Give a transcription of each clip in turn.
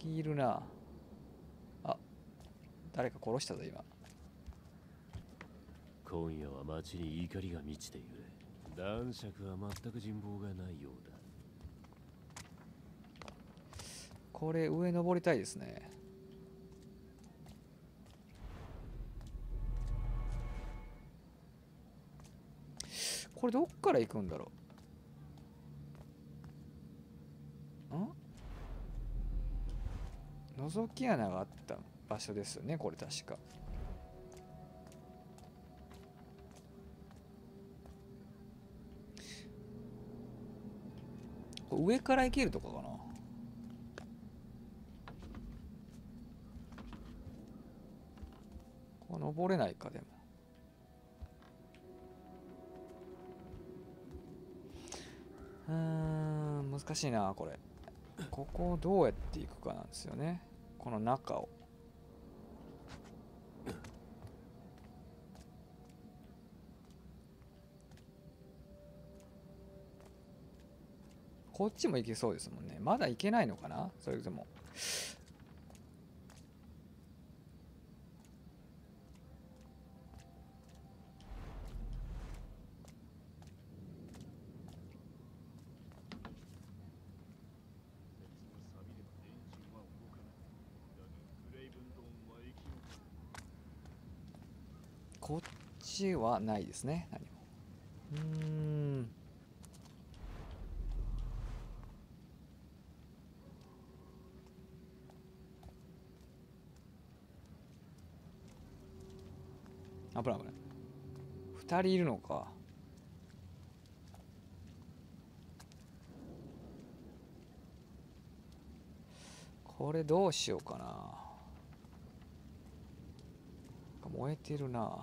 敵いるな。あ、誰か殺したぞ今。 今夜は町に怒りが満ちている。男爵は全く人望がないようだ。 これ上登りたいですね。これどっから行くんだろう。覗き穴があった場所ですよねこれ確か。上から行けるとかかな。ここ登れないか。でも難しいなこれ。ここをどうやって行くかなんですよね、この中を。こっちも行けそうですもんね。まだ行けないのかな、それでも。こっちはないですね何も。危ない危ない。2人いるのか。これどうしようかな。燃えてるな。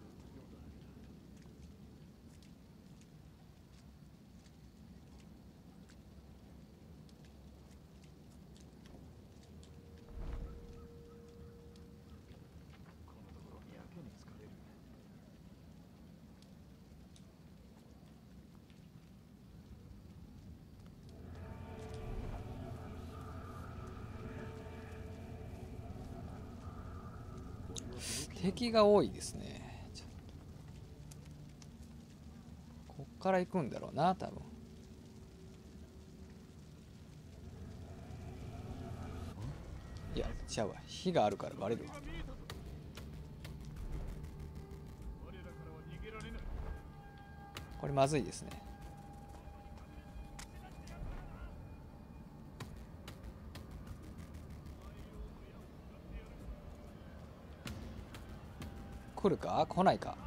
敵が多いですね。こっから行くんだろうな多分。いや違うわ、火があるからバレるわ。これまずいですね。来るか来ないか。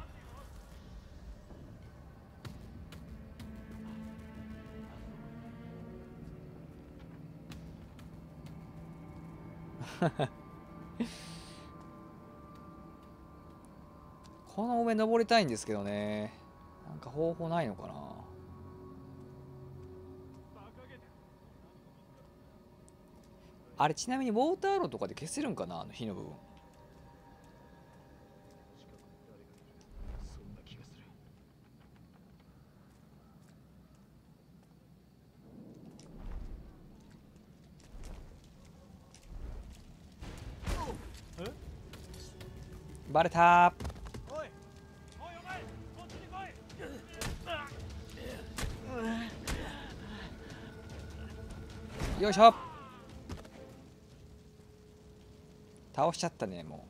この上登りたいんですけどね。なんか方法ないのかな。あれちなみにウォーターアローとかで消せるんかな、あの火の部分。バレたー。よいしょ。倒しちゃったねも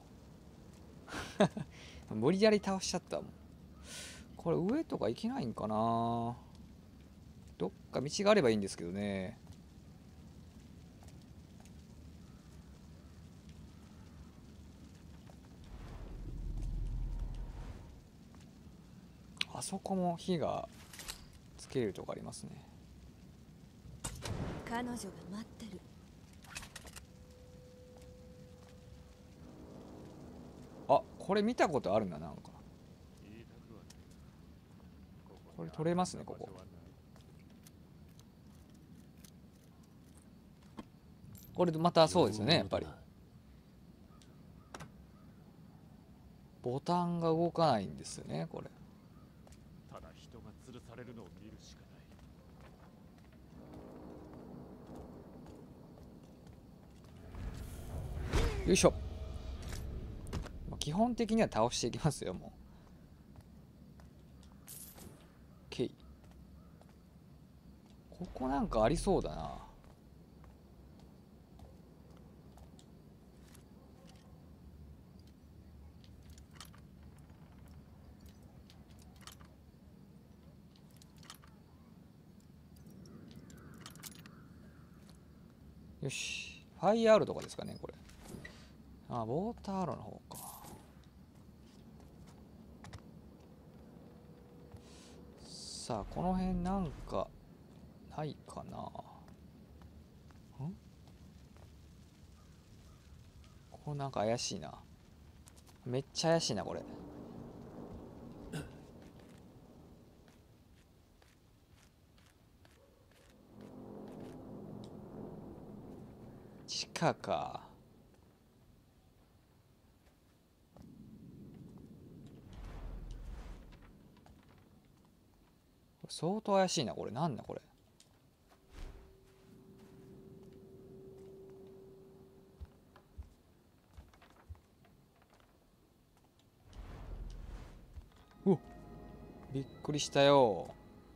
う。無理やり倒しちゃったもん。これ上とか行けないんかな。どっか道があればいいんですけどね。あそこも火がつけるとこありますね。 彼女が待ってる。 あ、これ見たことあるな、なんか。これ取れますね、ここ。これまたそうですよね、やっぱり。ボタンが動かないんですよね、これ。 ただ人が吊るされるのを見るしかない。 よいしょ。基本的には倒していきますよ、もう。OK。ここなんかありそうだな。よし。ファイヤーアロとかですかね、これ。あ、ウォーターアロの方か。さあ、この辺なんかないかな。ここなんか怪しいな。めっちゃ怪しいな、これ。地下か。相当怪しいな、これ。なんだ、これ。うっ、びっくりしたよ。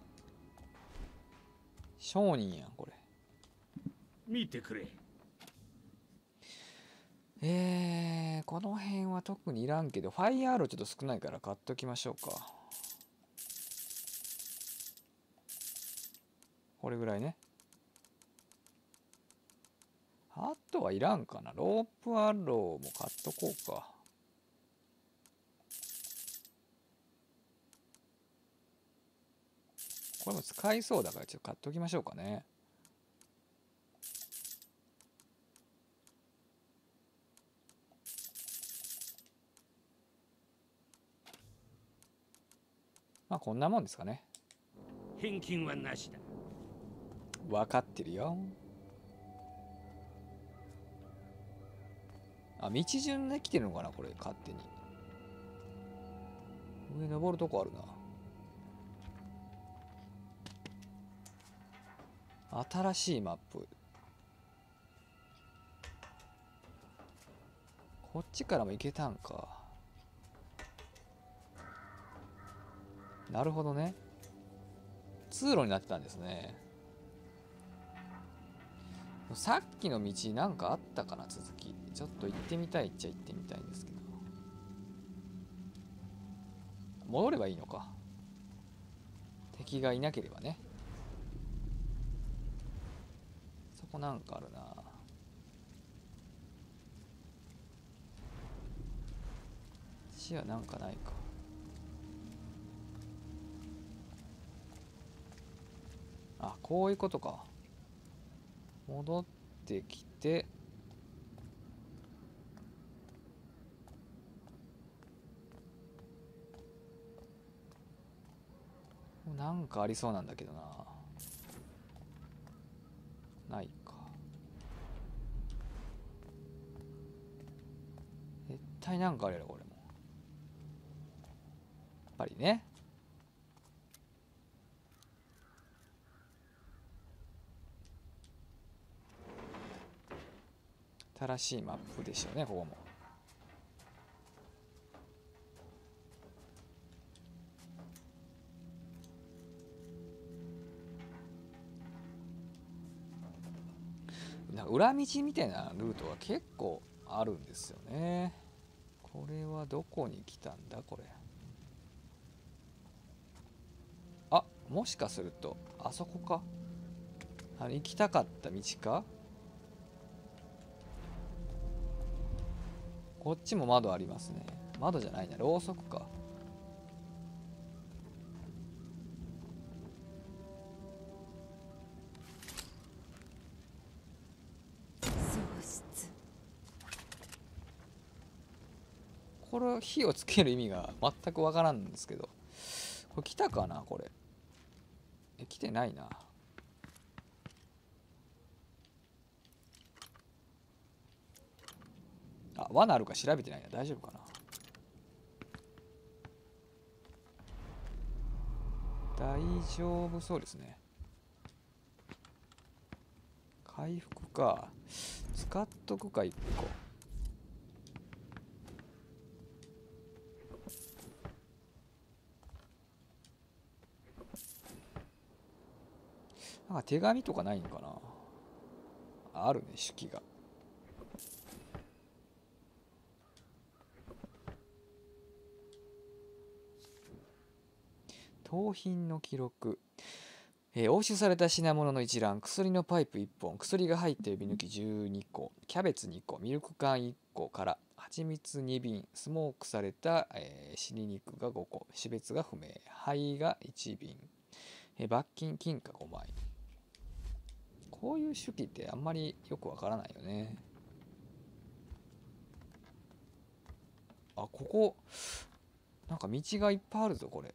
商人やん、これ。 見てくれ。 この辺は特にいらんけど、ファイヤーアローちょっと少ないから買っときましょうか。これぐらいね。あとはいらんかな。ロープアローも買っとこうか。これも使いそうだからちょっと買っときましょうかね。まあこんなもんですかね。 返金はなしだ。 分かってるよ。あ、道順で来てるのかな、これ、勝手に。上登るとこあるな。新しいマップ。こっちからも行けたんか。なるほどね。通路になってたんですね。さっきの道なんかあったかな、続き。ちょっと行ってみたいっちゃ行ってみたいんですけど。戻ればいいのか。敵がいなければね。そこなんかあるな。死はなんかないか。あ、こういうことか。戻ってきて、なんかありそうなんだけどな。ないか。絶対なんかあるやろ、これも。やっぱりね。新しいマップでしょうね、ここも。なんか裏道みたいなルートが結構あるんですよね。これはどこに来たんだ、これ。あ、もしかすると、あそこか。行きたかった道か。こっちも窓ありますね。窓じゃないな、ろうそくか。これ火をつける意味が全くわからんんですけど、これ来たかな、これ。来てないな。あ、罠あるか調べてないな。大丈夫かな。大丈夫そうですね。回復か。使っとくか、1個。 なんか手紙とかないのかな。あるね、手記が。盗品の記録。押収された品物の一覧、薬のパイプ1本、薬が入った指抜き12個、キャベツ2個、ミルク缶1個から、蜂蜜2瓶、スモークされた、死に肉が5個、死別が不明、灰が1瓶、罰金金貨5枚。こういう手記ってあんまりよくわからないよね。あ、ここ、なんか道がいっぱいあるぞ、これ。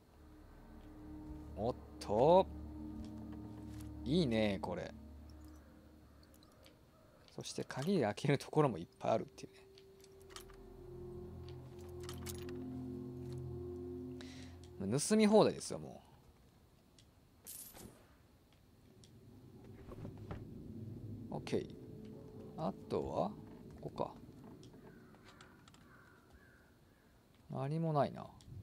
おっと。いいねこれ。そして鍵で開けるところもいっぱいあるっていうね。盗み放題ですよもう。 OK。 あとはここか。何もないな。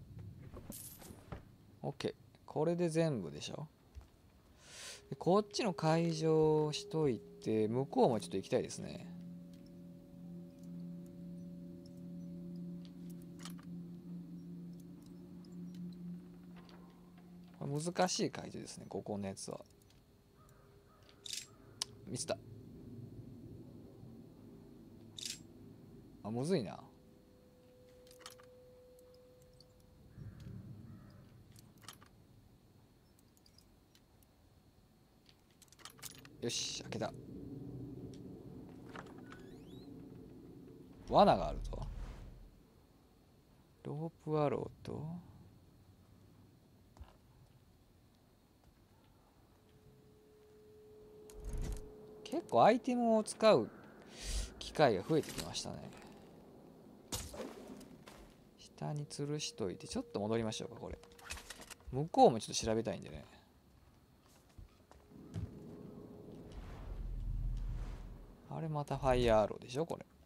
OK。 これで全部でしょ。こっちの会場しといて、向こうもちょっと行きたいですね。難しい会場ですね、ここのやつは。ミスった。あ、むずいな。よし、開けた。罠があるぞ。ロープアローと結構アイテムを使う機会が増えてきましたね。下に吊るしといて、ちょっと戻りましょうか。これ向こうもちょっと調べたいんでね。あれまたファイヤーアローでしょこれ。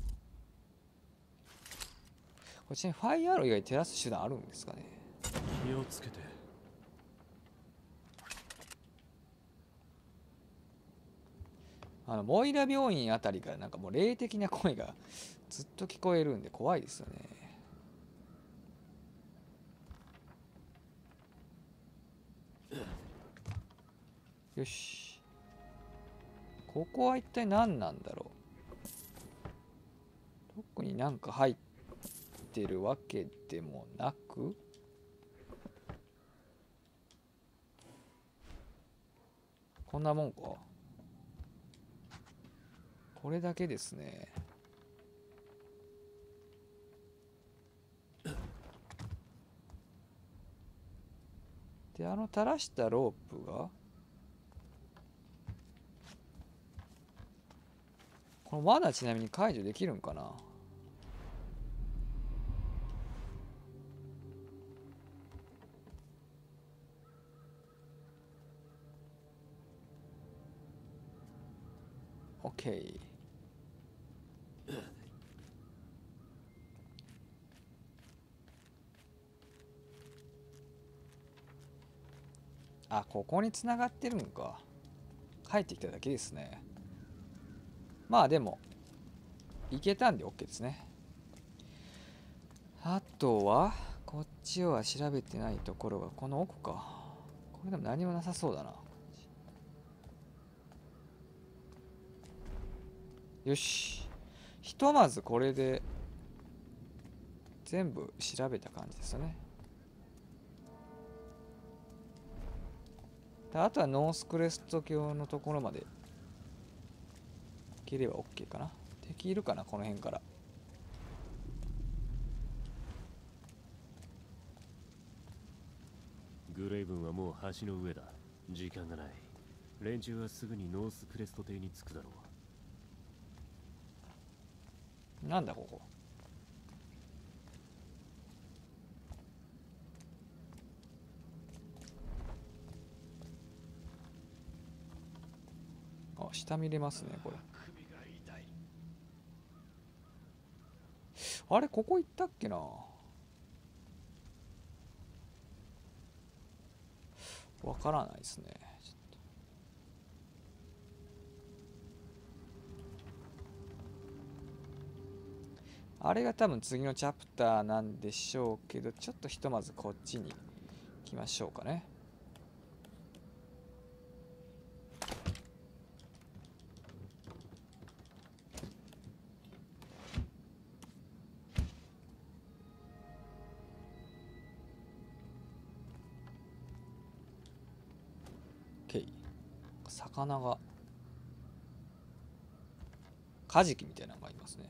こっちにファイヤーアロー以外照らす手段あるんですかね。 気をつけて。 モイラ病院あたりからなんかもう霊的な声がずっと聞こえるんで怖いですよね。よし、ここは一体何なんだろう。特になんか入ってるわけでもなく、こんなもんか。これだけですね。で、垂らしたロープがこの罠ちなみに解除できるんかな。OK。あ、ここに繋がってるんか。帰ってきただけですね。まあでもいけたんで OK ですね。あとはこっちは調べてないところがこの奥か。これでも何もなさそうだな。よし、ひとまずこれで全部調べた感じですよね。であとはノースクレスト橋のところまで行ければ OK かな。敵いるかなこの辺から。 グレイブンはもう橋の上だ。時間がない。連中はすぐにノースクレスト邸に着くだろう。 なんだここ。あ、下見れますねこれ。あれここ行ったっけな。わからないですね。ちょっとあれが多分次のチャプターなんでしょうけど、ちょっとひとまずこっちに行きましょうかね。魚がカジキみたいなのがいますね。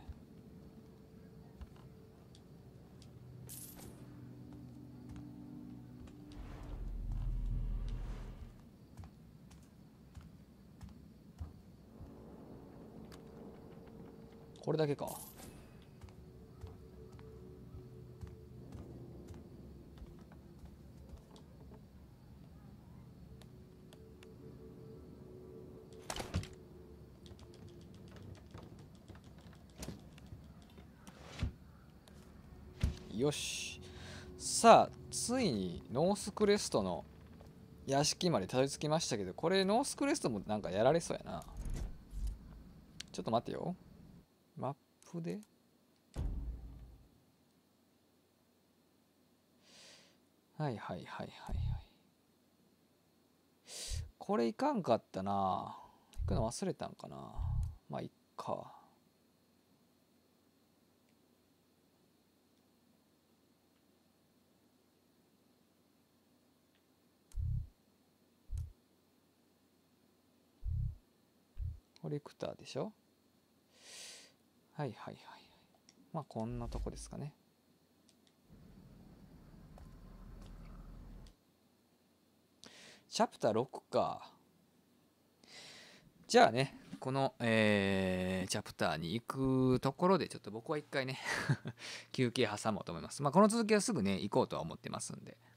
これだけか。よし。さあ、ついにノースクレストの屋敷までたどり着きましたけど、これノースクレストもなんかやられそうやな。ちょっと待ってよ。マップではいはいはいはいはい。これいかんかったな。行くの忘れたんかな。まあいっか。コレクターでしょ。はいはいはい。まあこんなとこですかね。チャプター6か。じゃあね、この、チャプターに行くところでちょっと僕は一回ね休憩挟もうと思います。まあこの続きはすぐね行こうとは思ってますんで。